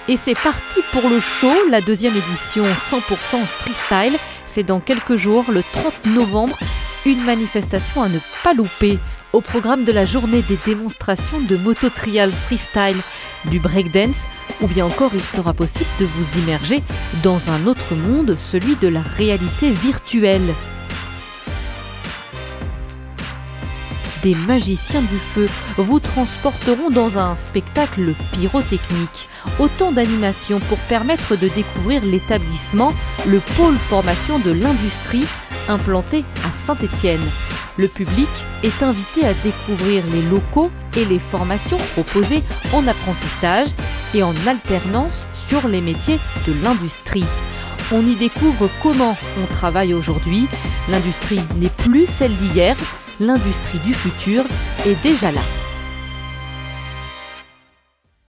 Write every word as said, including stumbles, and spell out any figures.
Et c'est parti pour le show, la deuxième édition cent pour cent freestyle. C'est dans quelques jours, le trente novembre, une manifestation à ne pas louper. Au programme de la journée des démonstrations de moto-trial freestyle, du breakdance, ou bien encore il sera possible de vous immerger dans un autre monde, celui de la réalité virtuelle. Des magiciens du feu vous transporteront dans un spectacle pyrotechnique. Autant d'animations pour permettre de découvrir l'établissement, le pôle formation de l'industrie implanté à Saint-Étienne. Le public est invité à découvrir les locaux et les formations proposées en apprentissage et en alternance sur les métiers de l'industrie. On y découvre comment on travaille aujourd'hui. L'industrie n'est plus celle d'hier. L'industrie du futur est déjà là.